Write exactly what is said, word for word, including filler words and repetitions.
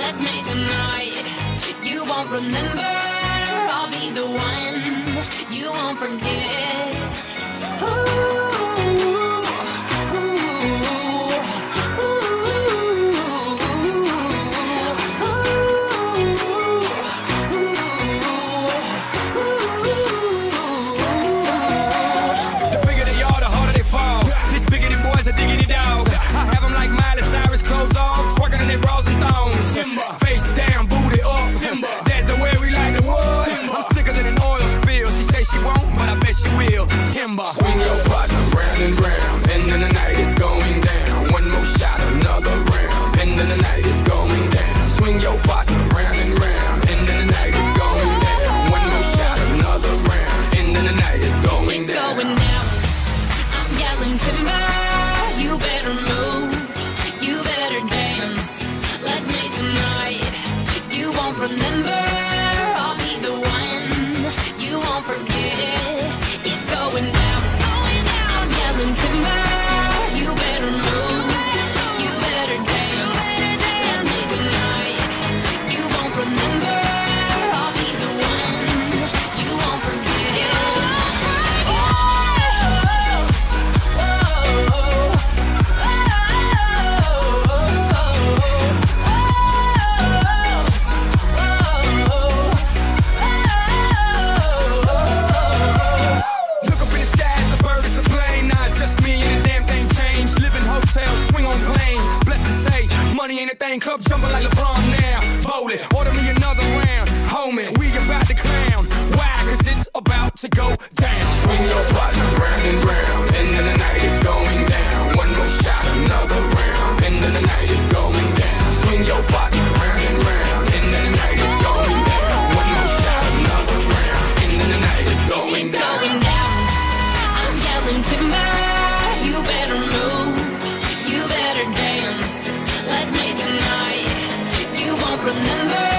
let's make a night you won't remember. I'll be the one you won't forget. Ooh. Diggity dog, I have them like Miley Cyrus, clothes off, twerking in their bras and thongs. Timber. Face down, booty up. Timber. That's the way we like the wood. Timber. I'm sicker than an oil spill. She say she won't, but I bet she will. Timber. Swing your partner round and round, and then the night is going down. One more shot, another round, and then the night is going down. Swing your partner round and round, and then the night is going down. One more shot, another round, and then the night is going it's down. Going down. I'm yelling timber. You better move, you better dance. Let's make a night you won't remember. I'll be the one you won't forget. It's going down, it's going down. I'm yelling timber. You better move, you better dance. Let's make a night you won't remember. I'll be the one you won't forget. Money ain't a thing, club jumping like LeBron now. Bowl it, order me another round. Homie, we about to clown. Why? Cause it's about to go down. Swing your partner round and round, and then the night is going down. One more shot, another round, and then the night is going down. Swing your partner round and round, and then the night is going down. One more shot, another round, and then the night is going it's down. Going down. I'm yelling timber. You better move, you better dance. Let's make a night you won't remember.